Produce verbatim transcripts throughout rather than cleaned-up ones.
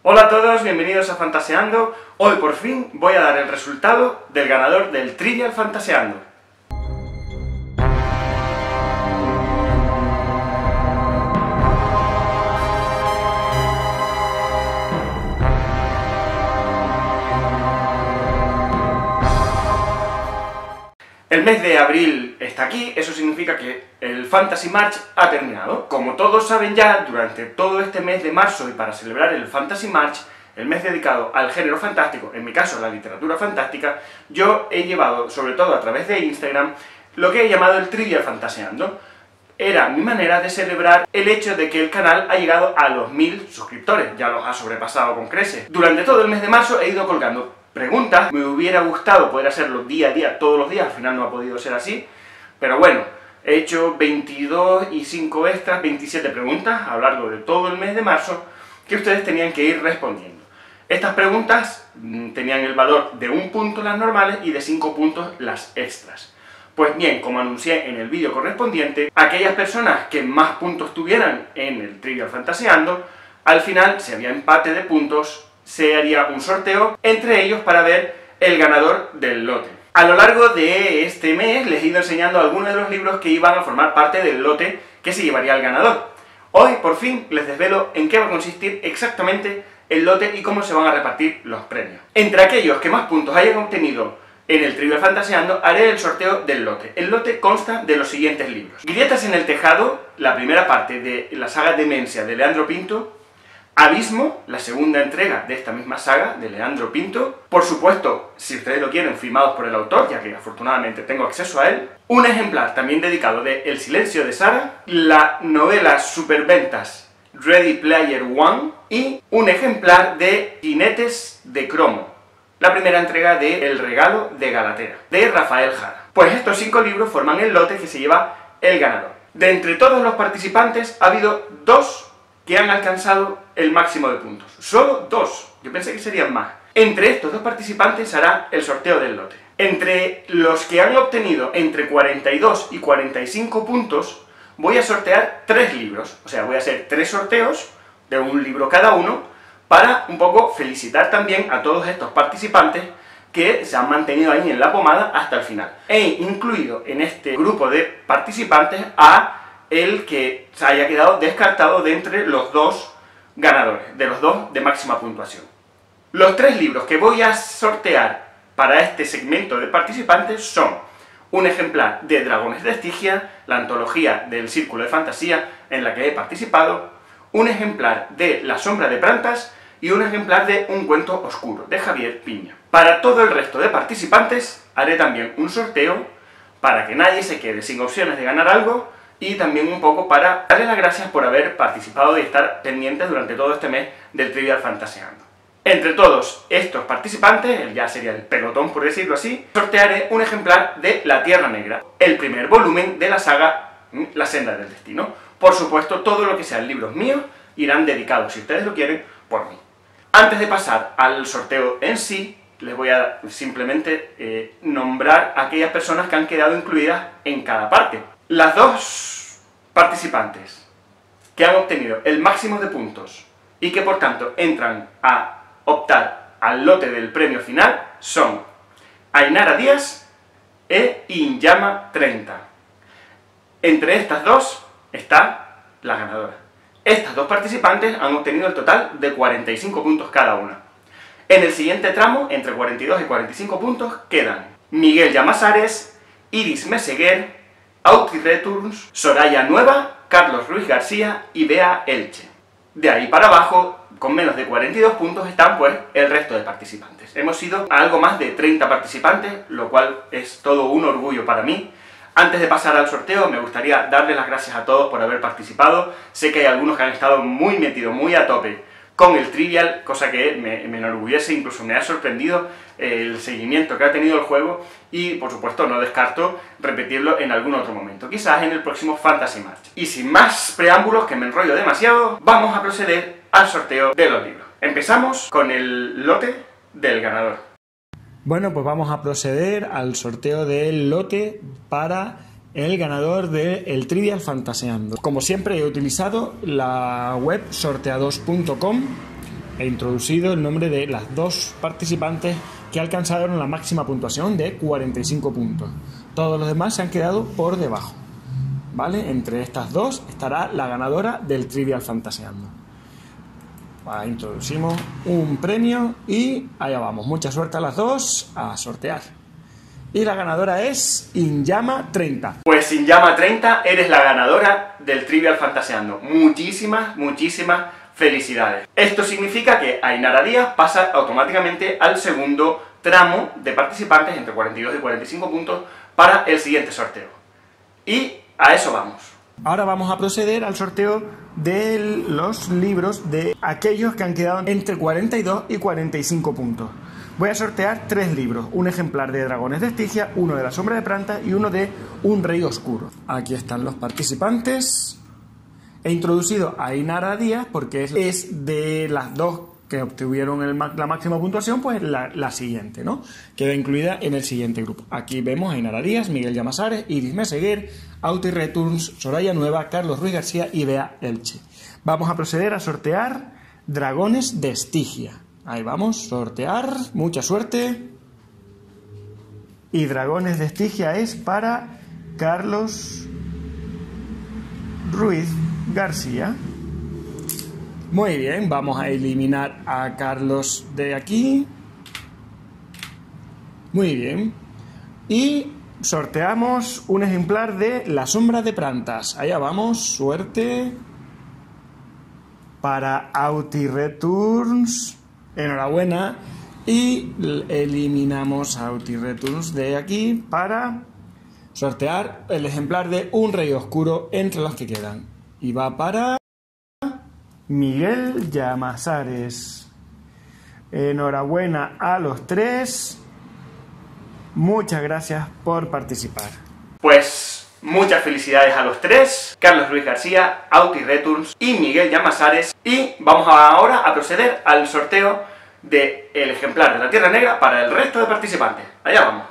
Hola a todos, bienvenidos a Fantaseando. Hoy por fin voy a dar el resultado del ganador del Trivial Fantaseando. El mes de abril está aquí, eso significa que el Fantasy March ha terminado. Como todos saben ya, durante todo este mes de marzo y para celebrar el Fantasy March, el mes dedicado al género fantástico, en mi caso la literatura fantástica, yo he llevado, sobre todo a través de Instagram, lo que he llamado el Trivial Fantaseando. Era mi manera de celebrar el hecho de que el canal ha llegado a los mil suscriptores, ya los ha sobrepasado con creces. Durante todo el mes de marzo he ido colgando preguntas, me hubiera gustado poder hacerlo día a día, todos los días, al final no ha podido ser así, pero bueno, he hecho veintidós y cinco extras, veintisiete preguntas a lo largo de todo el mes de marzo que ustedes tenían que ir respondiendo. Estas preguntas mmm, tenían el valor de un punto las normales y de cinco puntos las extras. Pues bien, como anuncié en el vídeo correspondiente, aquellas personas que más puntos tuvieran en el Trivial Fantaseando, al final, si había empate de puntos, se haría un sorteo entre ellos para ver el ganador del lote. A lo largo de este mes les he ido enseñando algunos de los libros que iban a formar parte del lote que se llevaría al ganador. Hoy, por fin, les desvelo en qué va a consistir exactamente el lote y cómo se van a repartir los premios. Entre aquellos que más puntos hayan obtenido en el Trivial Fantaseando, haré el sorteo del lote. El lote consta de los siguientes libros: Grietas en el tejado, la primera parte de la saga Demencia de Leandro Pinto; Abismo, la segunda entrega de esta misma saga de Leandro Pinto; por supuesto, si ustedes lo quieren, firmados por el autor, ya que afortunadamente tengo acceso a él; un ejemplar también dedicado de El silencio de Sara; la novela superventas Ready Player One; y un ejemplar de Jinetes de Cromo, la primera entrega de El regalo de Galatera, de Rafael Jara. Pues estos cinco libros forman el lote que se lleva el ganador. De entre todos los participantes ha habido dos que han alcanzado el máximo de puntos. Solo dos. Yo pensé que serían más. Entre estos dos participantes se hará el sorteo del lote. Entre los que han obtenido entre cuarenta y dos y cuarenta y cinco puntos, voy a sortear tres libros. O sea, voy a hacer tres sorteos de un libro cada uno, para un poco felicitar también a todos estos participantes que se han mantenido ahí en la pomada hasta el final. He incluido en este grupo de participantes a el que se haya quedado descartado de entre los dos ganadores, de los dos de máxima puntuación. Los tres libros que voy a sortear para este segmento de participantes son un ejemplar de Dragones de Estigia, la antología del Círculo de Fantasía en la que he participado; un ejemplar de La sombra de Prantas; y un ejemplar de Un cuento oscuro, de Javier Piña. Para todo el resto de participantes haré también un sorteo para que nadie se quede sin opciones de ganar algo, y también un poco para darles las gracias por haber participado y estar pendientes durante todo este mes del Trivial Fantaseando. Entre todos estos participantes, ya sería el pelotón por decirlo así, sortearé un ejemplar de La Tierra Negra, el primer volumen de la saga La senda del destino. Por supuesto, todo lo que sean libros míos irán dedicados, si ustedes lo quieren, por mí. Antes de pasar al sorteo en sí, les voy a simplemente eh, nombrar a aquellas personas que han quedado incluidas en cada parte. Las dos participantes que han obtenido el máximo de puntos y que por tanto entran a optar al lote del premio final son Ainara Díaz e Inyama treinta. Entre estas dos está la ganadora. Estas dos participantes han obtenido el total de cuarenta y cinco puntos cada una. En el siguiente tramo, entre cuarenta y dos y cuarenta y cinco puntos, quedan Miguel Llamazares, Iris Meseguer, Auti Returns, Soraya Nueva, Carlos Ruiz García y Bea Elche. De ahí para abajo, con menos de cuarenta y dos puntos, están pues el resto de participantes. Hemos sido a algo más de treinta participantes, lo cual es todo un orgullo para mí. Antes de pasar al sorteo, me gustaría darles las gracias a todos por haber participado. Sé que hay algunos que han estado muy metidos, muy a tope con el Trivial, cosa que me, me enorgullece, incluso me ha sorprendido el seguimiento que ha tenido el juego, y por supuesto no descarto repetirlo en algún otro momento, quizás en el próximo Fantasy March. Y sin más preámbulos, que me enrollo demasiado, vamos a proceder al sorteo de los libros. Empezamos con el lote del ganador. Bueno, pues vamos a proceder al sorteo del lote para el ganador del Trivial Fantaseando. Como siempre he utilizado la web sorteados punto com he introducido el nombre de las dos participantes que alcanzaron la máxima puntuación de cuarenta y cinco puntos. Todos los demás se han quedado por debajo, ¿vale? Entre estas dos estará la ganadora del Trivial Fantaseando. Ahí introducimos un premio y allá vamos. Mucha suerte a las dos, a sortear. Y la ganadora es Injama treinta. Pues Injama treinta, eres la ganadora del Trivial Fantaseando. Muchísimas, muchísimas felicidades. Esto significa que Ainara Díaz pasa automáticamente al segundo tramo de participantes entre cuarenta y dos y cuarenta y cinco puntos para el siguiente sorteo. Y a eso vamos. Ahora vamos a proceder al sorteo de los libros de aquellos que han quedado entre cuarenta y dos y cuarenta y cinco puntos. Voy a sortear tres libros, un ejemplar de Dragones de Estigia, uno de La Sombra de Prantas y uno de Un Rey Oscuro. Aquí están los participantes. He introducido a Ainara Díaz porque es de las dos que obtuvieron el, la máxima puntuación, pues la, la siguiente, ¿no? Queda incluida en el siguiente grupo. Aquí vemos a Ainara Díaz, Miguel Llamazares, Iris Meseguer, Auti Returns, Soraya Nueva, Carlos Ruiz García y Bea Elche. Vamos a proceder a sortear Dragones de Estigia. Ahí vamos, sortear, mucha suerte. Y Dragones de Estigia es para Carlos Ruiz García. Muy bien, vamos a eliminar a Carlos de aquí. Muy bien. Y sorteamos un ejemplar de La Sombra de Prantas. Allá vamos, suerte. Para Auti Returns. Enhorabuena. Y eliminamos a Auti Returns de aquí para sortear el ejemplar de Un Rey Oscuro entre los que quedan. Y va para Miguel Llamazares. Enhorabuena a los tres. Muchas gracias por participar. Pues muchas felicidades a los tres, Carlos Ruiz García, Auti Returns y Miguel Llamazares. Y vamos ahora a proceder al sorteo del ejemplar de la Tierra Negra para el resto de participantes. Allá vamos.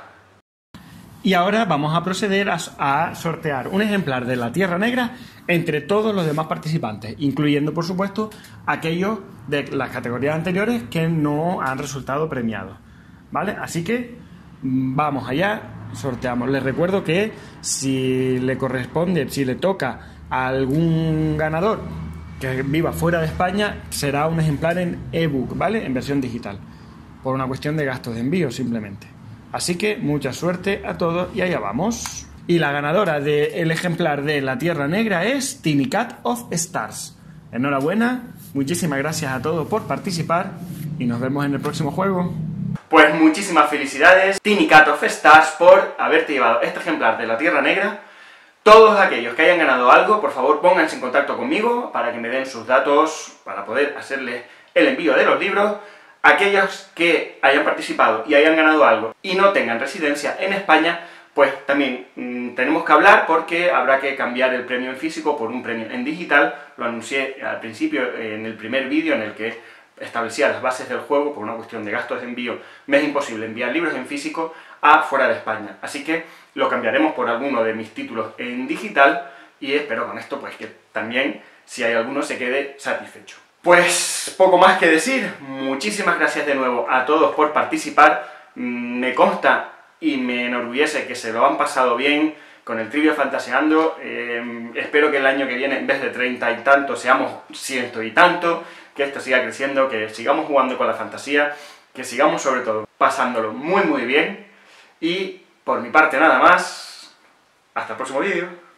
Y ahora vamos a proceder a, a sortear un ejemplar de la Tierra Negra entre todos los demás participantes, incluyendo, por supuesto, aquellos de las categorías anteriores que no han resultado premiados, ¿vale? Así que vamos allá, sorteamos. Les recuerdo que si le corresponde, si le toca a algún ganador que viva fuera de España, será un ejemplar en ebook, ¿vale? En versión digital, por una cuestión de gastos de envío simplemente. Así que mucha suerte a todos y allá vamos. Y la ganadora del ejemplar de la Tierra Negra es Tiny Cat of Stars. Enhorabuena, muchísimas gracias a todos por participar y nos vemos en el próximo juego. Pues muchísimas felicidades, Tiny Cat of Stars, por haberte llevado este ejemplar de la Tierra Negra. Todos aquellos que hayan ganado algo, por favor pónganse en contacto conmigo para que me den sus datos para poder hacerles el envío de los libros. Aquellos que hayan participado y hayan ganado algo y no tengan residencia en España, pues también mmm, tenemos que hablar porque habrá que cambiar el premio en físico por un premio en digital. Lo anuncié al principio en el primer vídeo en el que establecía las bases del juego. Por una cuestión de gastos de envío me es imposible enviar libros en físico a fuera de España, así que lo cambiaremos por alguno de mis títulos en digital y espero con esto pues que también, si hay alguno, se quede satisfecho. Pues poco más que decir, muchísimas gracias de nuevo a todos por participar. Me consta y me enorgullece que se lo han pasado bien con el Trivial Fantaseando. Eh, espero que el año que viene, en vez de treinta y tanto, seamos ciento y tanto, que esto siga creciendo, que sigamos jugando con la fantasía, que sigamos sobre todo pasándolo muy muy bien. Y por mi parte nada más, hasta el próximo vídeo.